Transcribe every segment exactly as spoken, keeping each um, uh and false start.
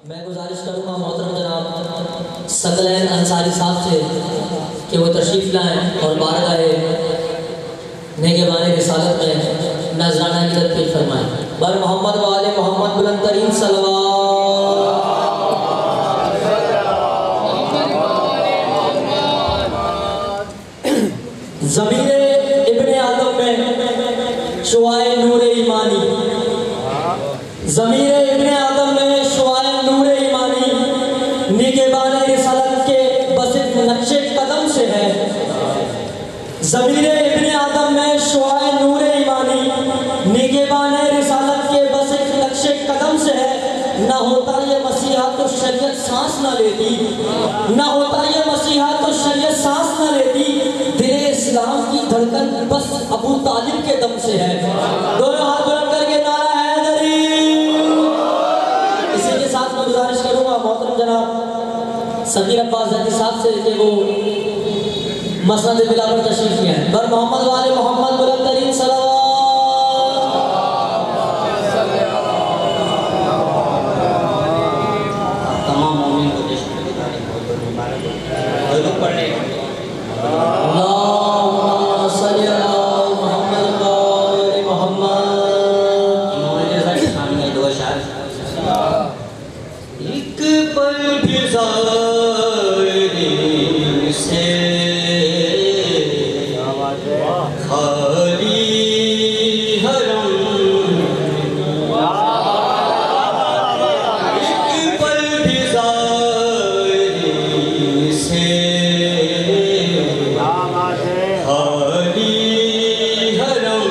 मैं गुजारिश करूँगा मोहतरम जनाब सकलैन अंसारी साहब से कि वो तशरीफ़ लाएँ और बारगाहे नेगेबान रिसालत में नजराना गिरत पेश फरमाएँ। बर मोहम्मद वाले मोहम्मद बुलंद तरीन सलवात। ज़मीरे इब्ने आदम में शुआए नूरे ईमानी, ज़मीरे इब्ने आदम में शुआए नूरे ईमानी निगहबान रिसालत के बस एक नक्शे कदम से है। ज़मीरे इब्ने आदम में शुआए नूरे ईमानी निगहबान रिसालत के बस एक नक्शे कदम से है। ना होता ये मसीहा तो शरीयत सांस ना लेती, ना होता ये मसीहा तो शरीयत सांस ना लेती। दिले इस्लाम की धड़कन बस अबू तालिब के दम से है। दोनों हाथ बुलंद करके नारा हैदरी। इसी के साथ मैं गुजारिश करूंगा मोहतरम जनाब सगीर अब्बास ज़ैदी साहब से कि वो मसनद बिला पर तशरीफ ले आए। बर मोहम्मद वाले मोहम्मद बुलंद तरीन सलवात। तमाम मोमिन को देश की तारीफ बहुत बहुत मुबारक हो। लोग पढ़ रहे अल्लाहुम्मा सल्ली अला मुहम्मद व आले मुहम्मद। इन्होंने जैसा सामने दो शायर एक पल भी ज़ाहिरी से खाली हरम, एक पल भी ज़ाहिरी से खाली हरम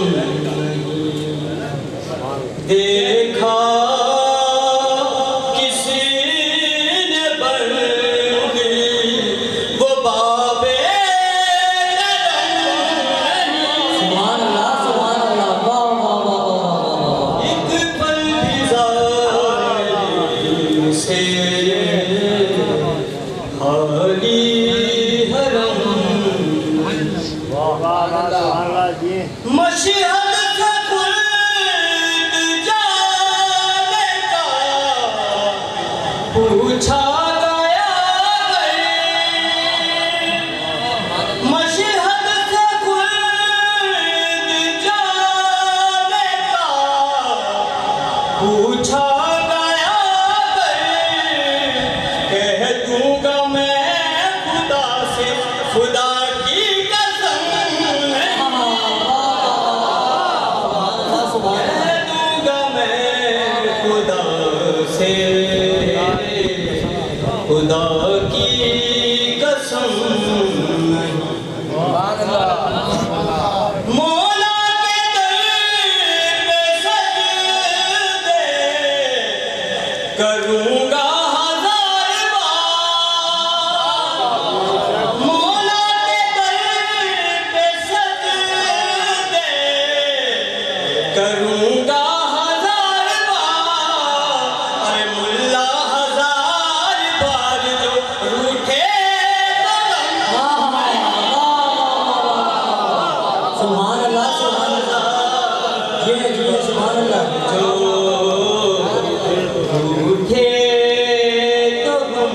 देखा किसी ने बंदी वो बाबे सुभान अल्लाह सुभान अल्लाह वाह वाह वाह वाह। एक पल भी ज़ाहिरी से खाली हरम मशहद से खुल्द जाने का पूछा गया मशहद से खुल्द जाने का पूछा गया कह दूंगा मैं खुदा से खुदा की कसम कह दूंगा मैं खुदा से खुदा की कसम मौला के दर पे सजदे करूंगा हजार बार मौला के दर पे सजदे करूंगा हजार बार अरे मुल्ला हजार बार जो रूठे सुभान अल्लाह सुभान अल्लाह। ये ये सुभान अल्लाह। जो रूठे तो हम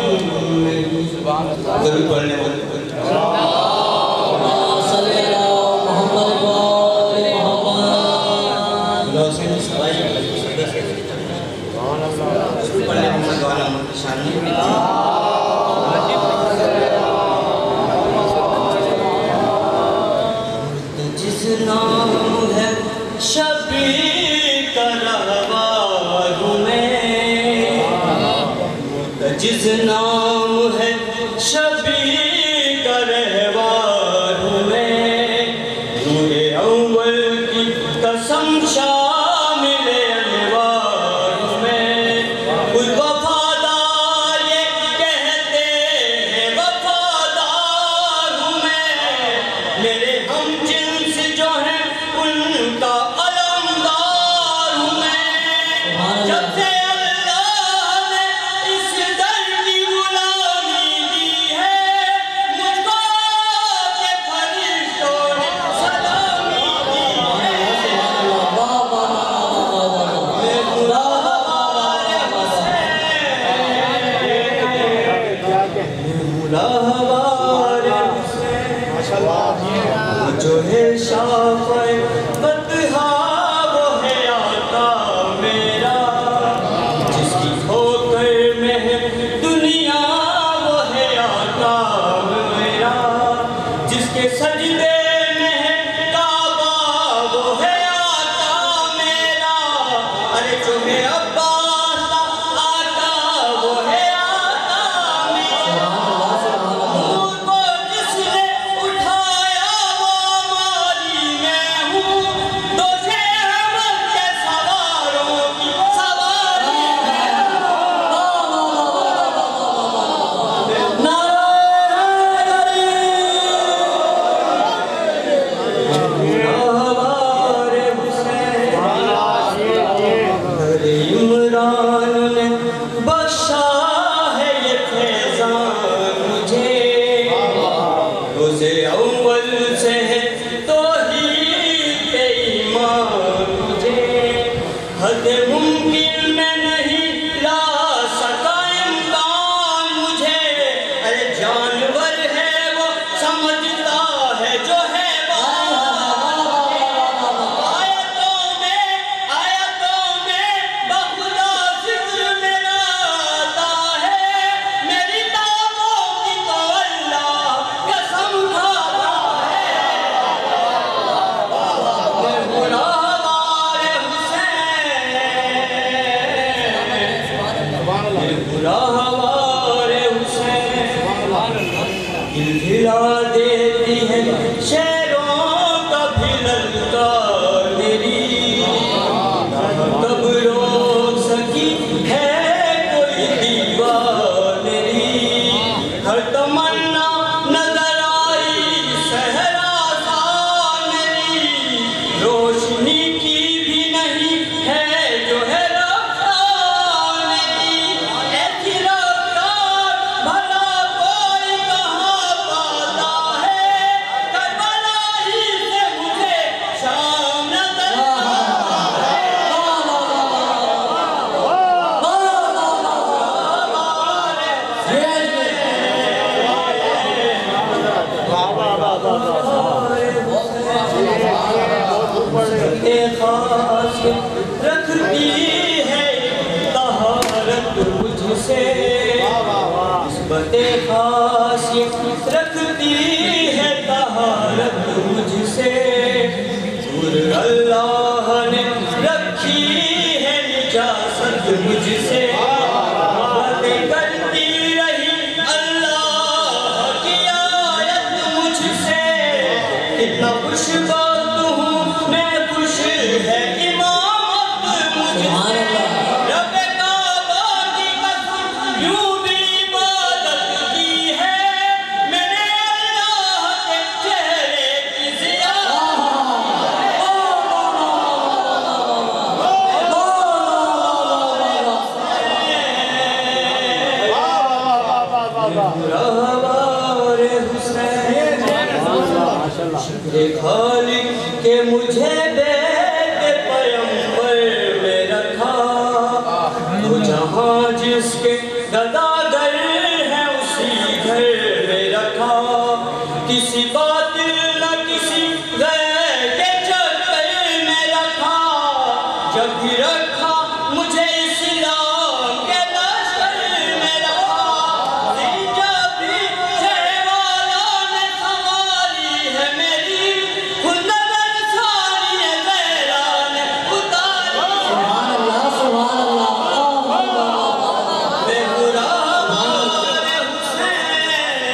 जरूर पढ़ने वाले सल्ली अला मुहम्मद व आले मुहम्मद। लौसेन सवाई पढ़ने मोहम्मद वाला शान जिस नाम है शबी का रहवारू में जिस नाम है शबी का रहवारू में नूरे अव्वल की कसम शामिल अनवार में उस वफादार ये कहते हैं वफादार हूँ मैं मेरे हम जिन्स जो हैं उनका अलमदार हूँ मैं जब से अल्लाह ने इस दर की गुलामी जो है शाफ़े बतहा वो है आता मेरा, जिसकी ठोकर में है दुनिया वो है आता मेरा, जिसके सजदे में है काबा वो है आता मेरा। अरे जो है अब्बास आता वो है आता मेरा। मुझको जिसने उठाया वो मारी मैं हूँ, दोषे अहमद के सवारों की सवारी मैं हूँ। हमारे हुसैन अरे इमरान ने बख्शा है ये फैज़ान मुझे, रोज़े अव्वल से है तौहीद पे ईमान मुझे, हद मुमकिन में नहीं ला सका इम्कान मुझे। अरे जानवर है वो समझता है जो है आयतों में आयतों में बखुदा जिक्र मेरा आता है, मेरी ताबों की तो अल्लाह कसम खाता है। मैं बुरा हमारे हुसैन, मैं बुरा हमारे हुसैन, दिल हिला देती है शेरों का भी ललकार मेरी, कब रोक सकी है कोई दीवार मेरी। हर तमन्ना नजर आई सहरा सा मेरी, रोशनी की भी नहीं है जो है रफ्तार मेरी। ऐसी रफ्तार भला कोई कहाँ पाता है, करबला ही से मुझे शाम नजर आता है। खासियत रखती है तहारत मुझसे, निस्बते खासियत रखती है तहारत मुझसे, दूर अल्लाह ने रखी है निजासत मुझसे। बातें करती रही अल्लाह की आयत मुझसे, कितना खुश बात हूँ मैं खुश है इमामत मुझसे। रब काबा की कसम यूं भी इबादत की है, मैंने अल्लाह के चेहरे की हमारे हुसैन खालिक के मुझे बेटे पैगंबर में रखा, वो जहाँ जिसके गदागर है उसी घर में रखा। किसी बातिल न किसी गैर के चक्कर में रखा, जब भी रखा मुझे इस्लाम के लश्कर में रखा। जिंजा भी शहवाला ने संवारी है मेरी, खुंदगर सारी है ज़हरा ने उतारी। मैं बुरा हमारे हुसैन,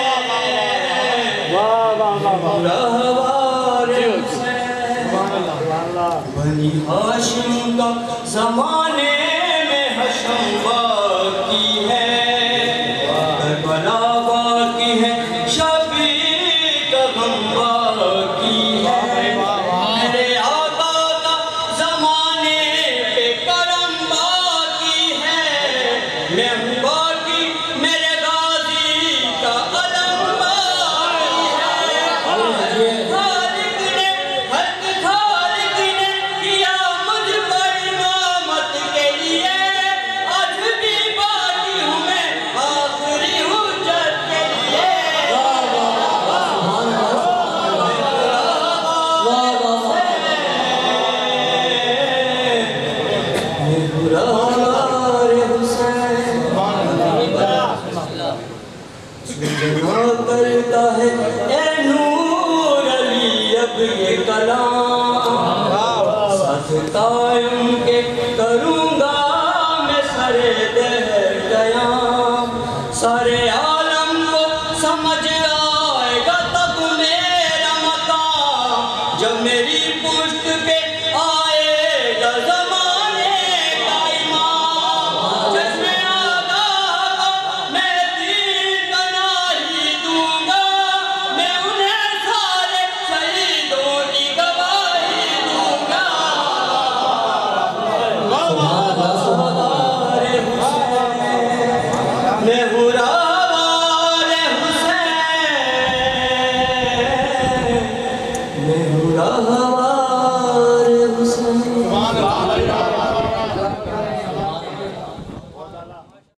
बुरा हमारे हुसैन, बनी हाशिम का ज़माने में हशम बाकी है, करबला बाकी है, शफी का गम बाकी है। मेरे आका का ज़माने पे करम बाकी है, मैं हूँ बाकी, मेरे गाज़ी का अलम बाकी है। खालिक ने हक खालिक ने किया मुझ पर इमामत के लिए, आज भी बाकी हूँ मैं आखिरी हुज्जत के लिए। करे